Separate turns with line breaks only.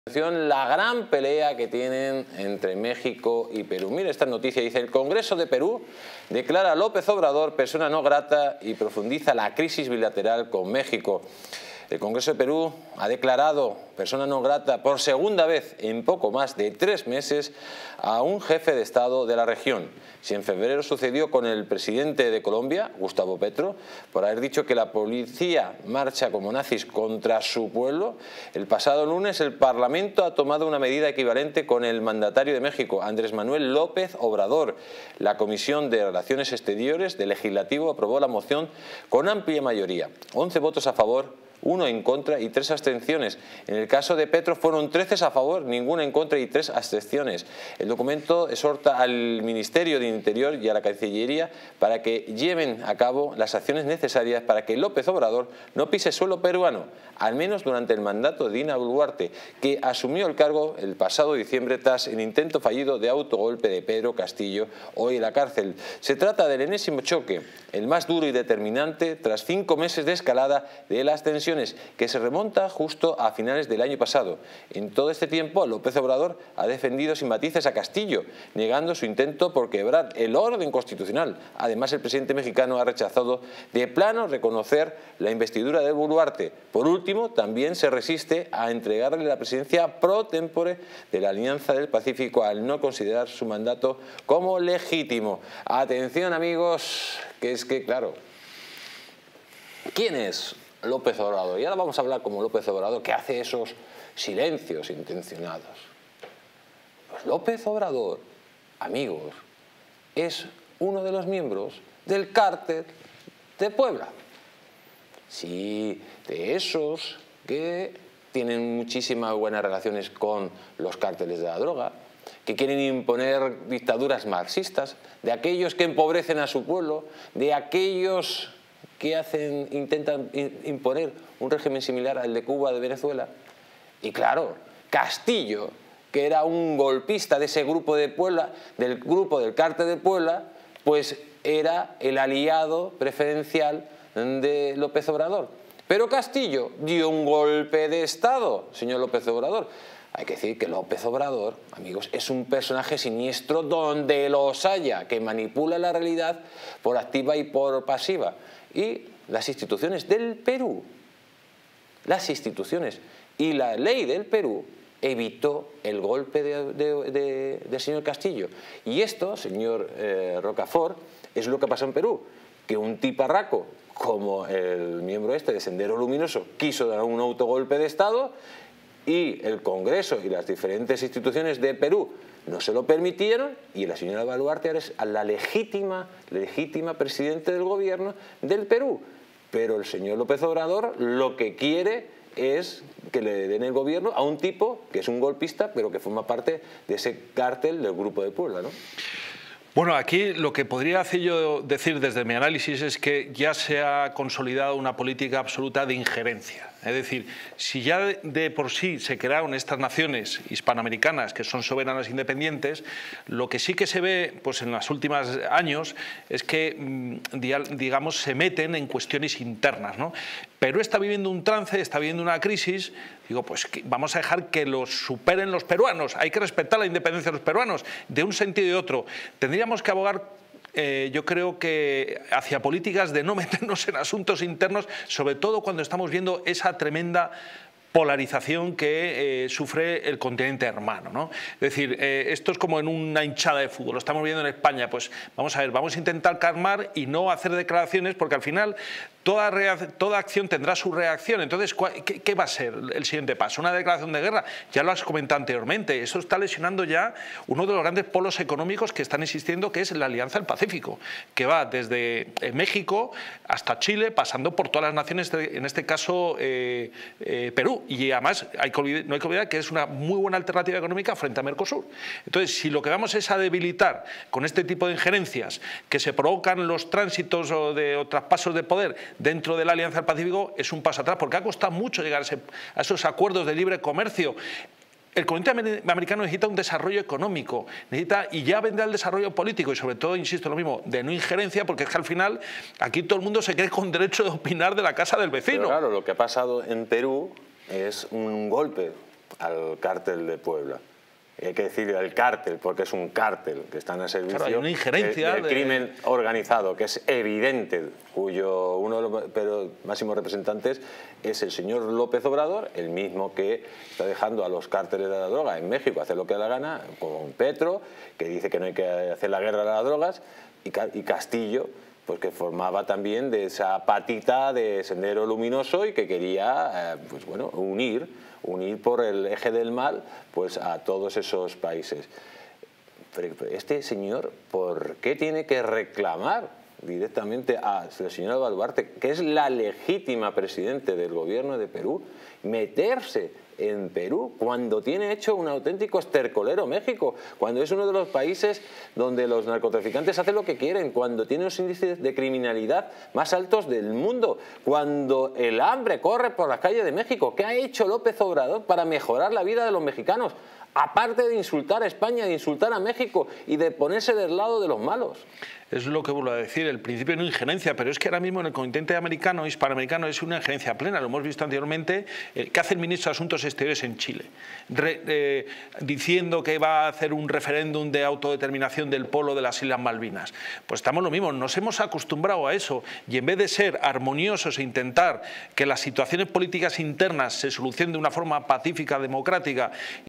La gran pelea que tienen entre México y Perú. Mire esta noticia, dice: el Congreso de Perú declara a López Obrador persona no grata y profundiza la crisis bilateral con México. El Congreso de Perú ha declarado persona no grata por segunda vez en poco más de 3 meses a un jefe de Estado de la región. Si en febrero sucedió con el presidente de Colombia, Gustavo Petro, por haber dicho que la policía marcha como nazis contra su pueblo, el pasado lunes el Parlamento ha tomado una medida equivalente con el mandatario de México, Andrés Manuel López Obrador. La Comisión de Relaciones Exteriores del Legislativo aprobó la moción con amplia mayoría, 11 votos a favor, 1 en contra y 3 abstenciones. En el caso de Petro fueron 13 a favor, ninguna en contra y 3 abstenciones. El documento exhorta al Ministerio de Interior y a la Cancillería para que lleven a cabo las acciones necesarias para que López Obrador no pise suelo peruano, al menos durante el mandato de Dina Boluarte, que asumió el cargo el pasado diciembre tras el intento fallido de autogolpe de Pedro Castillo, hoy en la cárcel. Se trata del enésimo choque, el más duro y determinante tras 5 meses de escalada de las tensiones, que se remonta justo a finales del año pasado. En todo este tiempo, López Obrador ha defendido sin matices a Castillo, negando su intento por quebrar el orden constitucional. Además, el presidente mexicano ha rechazado de plano reconocer la investidura de Boluarte. Por último, también se resiste a entregarle la presidencia pro tempore de la Alianza del Pacífico al no considerar su mandato como legítimo. Atención, amigos, que es que, claro, ¿quién es López Obrador? Y ahora vamos a hablar como López Obrador, que hace esos silencios intencionados. Pues López Obrador, amigos, es uno de los miembros del cártel de Puebla. Sí, de esos que tienen muchísimas buenas relaciones con los cárteles de la droga, que quieren imponer dictaduras marxistas, de aquellos que empobrecen a su pueblo, de aquellos que intentan imponer un régimen similar al de Cuba, de Venezuela. Y claro, Castillo, que era un golpista de ese grupo de Puebla, del grupo del cártel de Puebla, pues era el aliado preferencial de López Obrador. Pero Castillo dio un golpe de Estado, señor López Obrador. Hay que decir que López Obrador, amigos, es un personaje siniestro donde los haya, que manipula la realidad por activa y por pasiva. Y las instituciones del Perú, las instituciones y la ley del Perú evitó el golpe del señor Castillo. Y esto, señor Rocafort, es lo que pasó en Perú, que un tiparraco como el miembro este de Sendero Luminoso quiso dar un autogolpe de Estado y el Congreso y las diferentes instituciones de Perú no se lo permitieron, y la señora Boluarte es la legítima presidente del gobierno del Perú. Pero el señor López Obrador lo que quiere es que le den el gobierno a un tipo que es un golpista, pero que forma parte de ese cártel del Grupo de Puebla, ¿no?
Bueno, aquí lo que podría decir desde mi análisis es que ya se ha consolidado una política absoluta de injerencia. Es decir, si ya de por sí se crearon estas naciones hispanoamericanas que son soberanas e independientes, lo que sí que se ve pues, en los últimos años es que, digamos, se meten en cuestiones internas, ¿no? Perú está viviendo un trance, está viviendo una crisis. Digo, pues vamos a dejar que los superen los peruanos. Hay que respetar la independencia de los peruanos, de un sentido y de otro. Tendríamos que abogar, yo creo que hacia políticas de no meternos en asuntos internos, sobre todo cuando estamos viendo esa tremenda polarización que sufre el continente hermano, ¿no? Es decir, esto es como en una hinchada de fútbol, lo estamos viendo en España. Pues vamos a ver, vamos a intentar calmar y no hacer declaraciones, porque al final toda acción tendrá su reacción. Entonces, ¿qué va a ser el siguiente paso? ¿Una declaración de guerra? Ya lo has comentado anteriormente. Eso está lesionando ya uno de los grandes polos económicos que están existiendo, que es la Alianza del Pacífico, que va desde México hasta Chile, pasando por todas las naciones, en este caso Perú. Y además no hay que olvidar que es una muy buena alternativa económica frente a Mercosur. Entonces, si lo que vamos es a debilitar con este tipo de injerencias que se provocan los tránsitos o traspasos de poder dentro de la Alianza del Pacífico, es un paso atrás, porque ha costado mucho llegar a esos acuerdos de libre comercio. El continente americano necesita un desarrollo económico, y ya vendrá el desarrollo político, y sobre todo, insisto, lo mismo, de no injerencia, porque es que al final aquí todo el mundo se cree con derecho de opinar de la casa del vecino.
Pero claro, lo que ha pasado en Perú es un golpe al cártel de Puebla. Hay que decir el cártel, porque es un cártel que está en el servicio,
claro, hay una injerencia
del crimen organizado, que es evidente, cuyo uno de los máximos representantes es el señor López Obrador, el mismo que está dejando a los cárteles de la droga en México hacer lo que da la gana, con Petro, que dice que no hay que hacer la guerra a las drogas, y Castillo, pues que formaba también de esa patita de Sendero Luminoso y que quería pues bueno, unir por el eje del mal pues a todos esos países. Pero este señor, ¿por qué tiene que reclamar directamente a la señora Boluarte, que es la legítima presidente del gobierno de Perú, meterse en Perú cuando tiene hecho un auténtico estercolero México, cuando es uno de los países donde los narcotraficantes hacen lo que quieren, cuando tiene los índices de criminalidad más altos del mundo, cuando el hambre corre por las calles de México? ¿Qué ha hecho López Obrador para mejorar la vida de los mexicanos? Aparte de insultar a España, de insultar a México y de ponerse del lado de los malos.
Es lo que vuelvo a decir, el principio de no injerencia, pero es que ahora mismo en el continente americano, hispanoamericano, es una injerencia plena. Lo hemos visto anteriormente. ¿Qué hace el ministro de Asuntos Exteriores en Chile? Diciendo que va a hacer un referéndum de autodeterminación del polo de las Islas Malvinas. Pues estamos lo mismo, nos hemos acostumbrado a eso y en vez de ser armoniosos e intentar que las situaciones políticas internas se solucionen de una forma pacífica, democrática